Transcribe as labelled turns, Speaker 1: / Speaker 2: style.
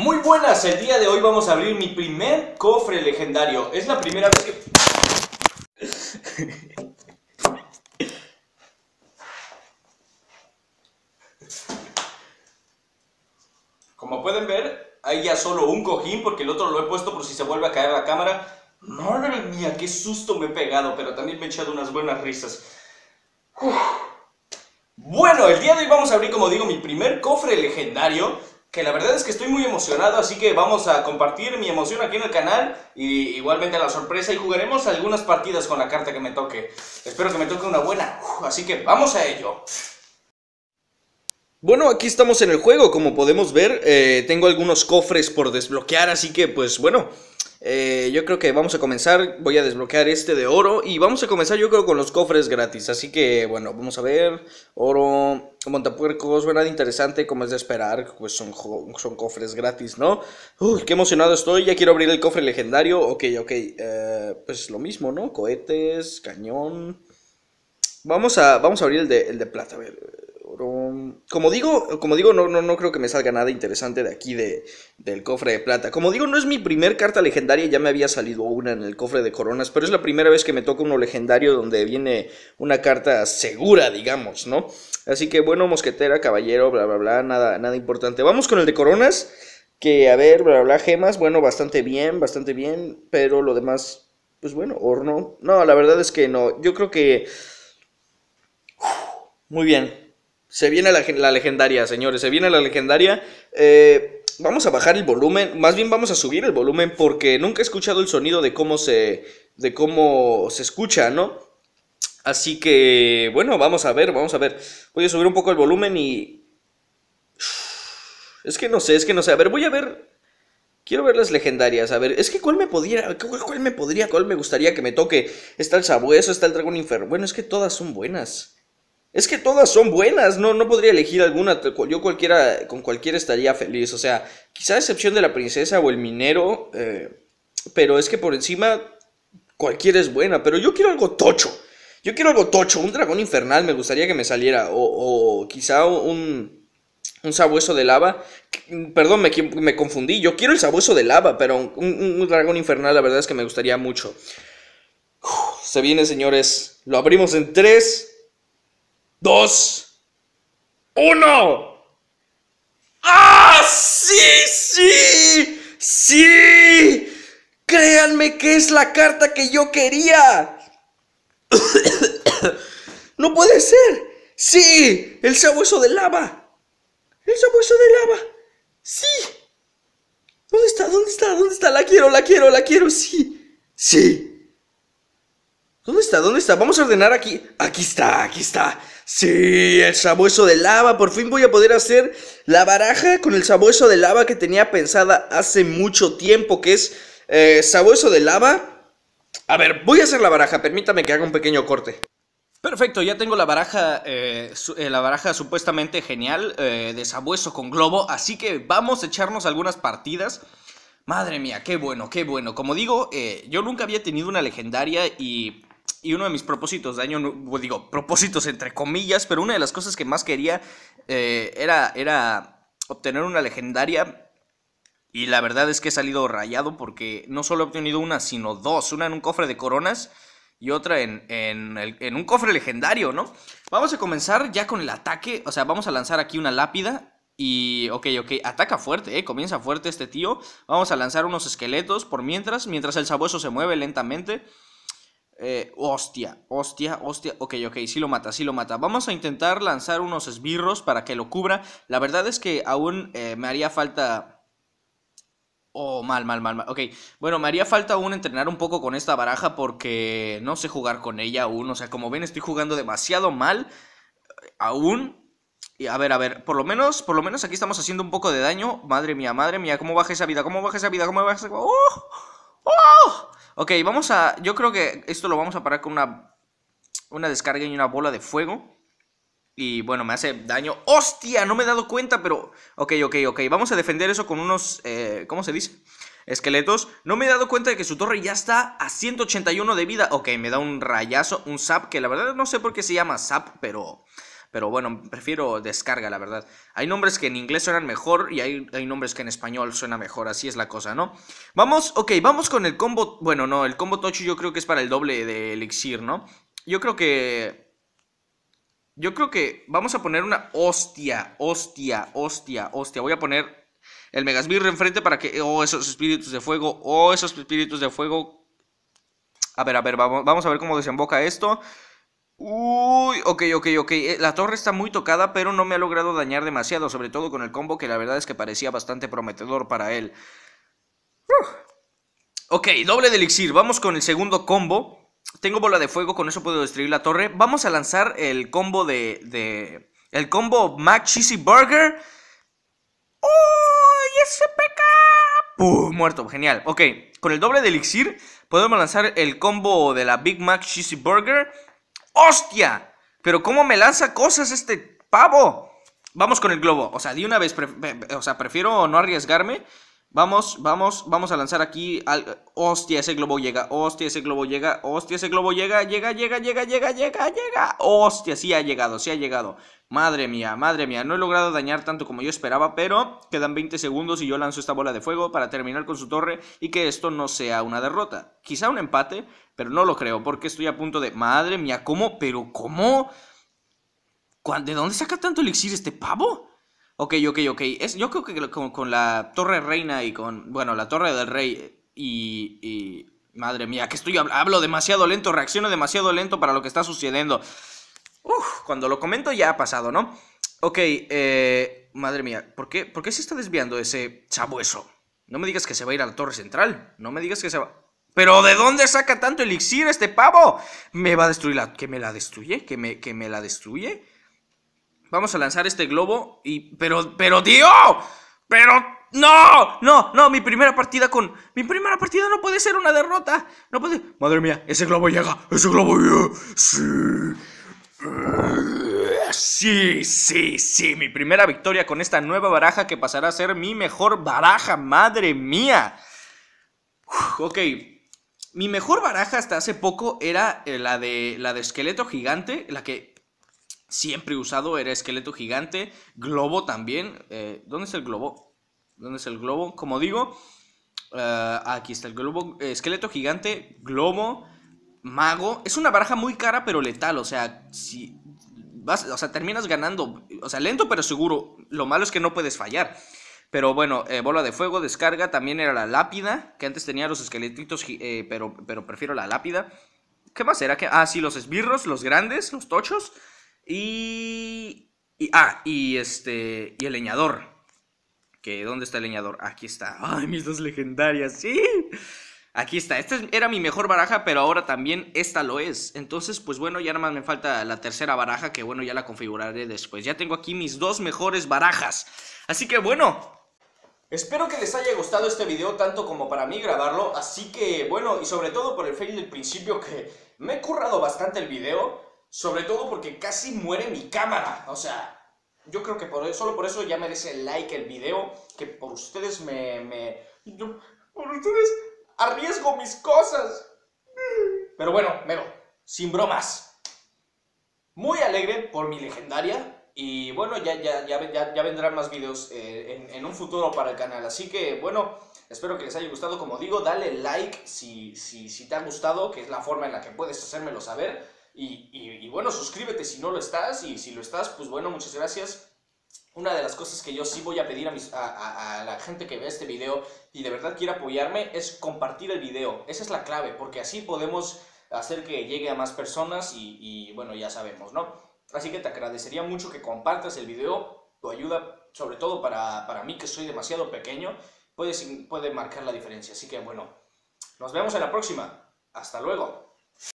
Speaker 1: Muy buenas, el día de hoy vamos a abrir mi primer cofre legendario. Es la primera vez que... Como pueden ver, hay ya solo un cojín porque el otro lo he puesto por si se vuelve a caer la cámara. Madre mía, qué susto me he pegado, pero también me he echado unas buenas risas. Uf. Bueno, el día de hoy vamos a abrir, como digo, mi primer cofre legendario, que la verdad es que estoy muy emocionado, así que vamos a compartir mi emoción aquí en el canal y igualmente la sorpresa, y jugaremos algunas partidas con la carta que me toque. Espero que me toque una buena, así que vamos a ello. Bueno, aquí estamos en el juego, como podemos ver, tengo algunos cofres por desbloquear, así que pues bueno, yo creo que vamos a comenzar. Voy a desbloquear este de oro y vamos a comenzar yo creo con los cofres gratis, así que bueno, vamos a ver. Oro, montapuercos, bueno, nada interesante como es de esperar, pues son cofres gratis, ¿no? Uy, qué emocionado estoy, ya quiero abrir el cofre legendario. Ok, pues lo mismo, ¿no? Cohetes, cañón. Vamos a abrir el de plata, a ver. Como digo, no creo que me salga nada interesante de aquí del cofre de plata. Como digo, no es mi primer carta legendaria, ya me había salido una en el cofre de coronas, pero es la primera vez que me toca uno legendario donde viene una carta segura, digamos, ¿no? Así que bueno, mosquetera, caballero, bla, bla, bla, nada importante. Vamos con el de coronas, que a ver, bla, bla, bla, gemas, bueno, bastante bien, pero lo demás, pues bueno, horno. No, la verdad es que no, yo creo que... Muy bien. Se viene la legendaria, señores, se viene la legendaria. Vamos a bajar el volumen, más bien vamos a subir el volumen porque nunca he escuchado el sonido de cómo se escucha, ¿no? Así que, bueno, vamos a ver. Voy a subir un poco el volumen y... Es que no sé. A ver, voy a ver... Quiero ver las legendarias, a ver, es que cuál me gustaría que me toque. Está el sabueso, está el dragón inferno. Bueno, es que todas son buenas. No podría elegir alguna. Yo con cualquiera estaría feliz. O sea, quizá a excepción de la princesa o el minero. Pero es que por encima cualquiera es buena. Pero yo quiero algo tocho. Un dragón infernal me gustaría que me saliera. O quizá un sabueso de lava. Perdón, me confundí. Yo quiero el sabueso de lava, pero un dragón infernal la verdad es que me gustaría mucho. Se viene, señores. Lo abrimos en 3, 2, 1. ¡Ah! ¡Sí! ¡Sí! Créanme que es la carta que yo quería. ¡No puede ser! ¡Sí! ¡El sabueso de lava! ¡Sí! ¿Dónde está? La quiero, sí. ¡Sí! ¿Dónde está? Vamos a ordenar aquí. Aquí está. Sí, el sabueso de lava. Por fin voy a poder hacer la baraja con el sabueso de lava que tenía pensada hace mucho tiempo, que es sabueso de lava. A ver, voy a hacer la baraja. Permítame que haga un pequeño corte. Perfecto, ya tengo la baraja supuestamente genial de sabueso con globo. Así que vamos a echarnos algunas partidas. Madre mía, qué bueno. Como digo, yo nunca había tenido una legendaria y uno de mis propósitos de año, digo, propósitos entre comillas, pero una de las cosas que más quería era obtener una legendaria. Y la verdad es que he salido rayado porque no solo he obtenido una, sino dos. Una en un cofre de coronas y otra en un cofre legendario, ¿no? Vamos a comenzar ya con el ataque. O sea, vamos a lanzar aquí una lápida. Y, ok, ataca fuerte, comienza fuerte este tío. Vamos a lanzar unos esqueletos por mientras el sabueso se mueve lentamente. Hostia, ok, sí lo mata. Vamos a intentar lanzar unos esbirros para que lo cubra. La verdad es que aún me haría falta... Oh, mal. Ok, bueno, me haría falta aún entrenar un poco con esta baraja porque no sé jugar con ella aún. O sea, como ven, estoy jugando demasiado mal aún. Y a ver, por lo menos aquí estamos haciendo un poco de daño. Madre mía, ¿cómo baja esa vida? ¡Oh! ¡Oh! Ok, yo creo que esto lo vamos a parar con una descarga y una bola de fuego. Y bueno, me hace daño. ¡Hostia! No me he dado cuenta, pero... Ok. Vamos a defender eso con unos... ¿cómo se dice? Esqueletos. No me he dado cuenta de que su torre ya está a 181 de vida. Ok, me da un rayazo, un zap, que la verdad no sé por qué se llama zap, pero pero bueno, prefiero descarga, la verdad. Hay nombres que en inglés suenan mejor y hay nombres que en español suena mejor, así es la cosa, ¿no? Vamos, ok, vamos con el combo, bueno, no, el combo tocho yo creo que es para el doble de elixir, ¿no? Yo creo que vamos a poner una hostia. Voy a poner el Megasbirro enfrente para que... Oh, esos espíritus de fuego. Oh, esos espíritus de fuego. A ver, vamos a ver cómo desemboca esto. Uy, ok. La torre está muy tocada, pero no me ha logrado dañar demasiado. Sobre todo con el combo, que la verdad es que parecía bastante prometedor para él. Ok, doble de elixir. Vamos con el segundo combo. Tengo bola de fuego, con eso puedo destruir la torre. Vamos a lanzar el combo el combo Mac Cheesy Burger. ¡Uy, SPK! ¡Pum! Muerto, genial. Ok, con el doble de elixir podemos lanzar el combo de la Big Mac Cheesy Burger. ¡Hostia! Pero ¿cómo me lanza cosas este pavo? Vamos con el globo. O sea, de una vez, prefiero no arriesgarme. Vamos a lanzar aquí hostia, ese globo llega, hostia, ese globo llega, hostia, ese globo llega, llega, hostia, sí ha llegado, madre mía, no he logrado dañar tanto como yo esperaba, pero quedan 20 segundos y yo lanzo esta bola de fuego para terminar con su torre y que esto no sea una derrota, quizá un empate, pero no lo creo, porque estoy a punto de, madre mía, ¿cómo? ¿Pero cómo? ¿De dónde saca tanto elixir este pavo? Ok. Yo creo que con la Torre Reina y con... Bueno, la Torre del Rey y madre mía, que hablo demasiado lento, reacciono demasiado lento para lo que está sucediendo. Cuando lo comento ya ha pasado, ¿no? Ok, madre mía, ¿por qué se está desviando ese sabueso? No me digas que se va a ir a la Torre Central. No me digas que se va... ¿Pero de dónde saca tanto elixir este pavo? ¿Me va a destruir ¿Que me la destruye? ¿Que me la destruye? Vamos a lanzar este globo y... ¡Pero, tío! ¡Pero! ¡No! Mi primera partida no puede ser una derrota. No puede... Madre mía, ese globo llega. Sí. Mi primera victoria con esta nueva baraja que pasará a ser mi mejor baraja. Madre mía. Ok. Mi mejor baraja hasta hace poco era la de esqueleto gigante. La que... siempre he usado era esqueleto gigante, globo también. ¿Dónde está el globo? Como digo, aquí está el globo. Esqueleto gigante, globo, mago. Es una baraja muy cara pero letal. O sea, si terminas ganando. O sea, lento pero seguro. Lo malo es que no puedes fallar. Pero bueno, bola de fuego, descarga. También era la lápida, que antes tenía los esqueletitos, pero prefiero la lápida. ¿Qué más era? Sí, los esbirros, los grandes, los tochos. Y el leñador. ¿Dónde está el leñador? Aquí está. Ay, mis dos legendarias, sí. Aquí está. Esta era mi mejor baraja, pero ahora también esta lo es. Entonces, pues bueno, ya nada más me falta la tercera baraja, que bueno, ya la configuraré después. Ya tengo aquí mis dos mejores barajas. Así que bueno, espero que les haya gustado este video tanto como para mí grabarlo. Así que bueno, y sobre todo por el fail del principio, que me he currado bastante el video. Sobre todo porque casi muere mi cámara. O sea, yo creo que solo por eso ya merece like el video. Que por ustedes por ustedes arriesgo mis cosas. Pero bueno, sin bromas. Muy alegre por mi legendaria. Y bueno, ya vendrán más videos en un futuro para el canal. Así que bueno, espero que les haya gustado. Como digo, dale like si te ha gustado, que es la forma en la que puedes hacérmelo saber. Y bueno, suscríbete si no lo estás, y si lo estás, pues bueno, muchas gracias. Una de las cosas que yo sí voy a pedir a la gente que ve este video y de verdad quiere apoyarme es compartir el video. Esa es la clave, porque así podemos hacer que llegue a más personas y bueno, ya sabemos, ¿no? Así que te agradecería mucho que compartas el video. Tu ayuda, sobre todo para mí, que soy demasiado pequeño, puede marcar la diferencia. Así que bueno, nos vemos en la próxima. Hasta luego.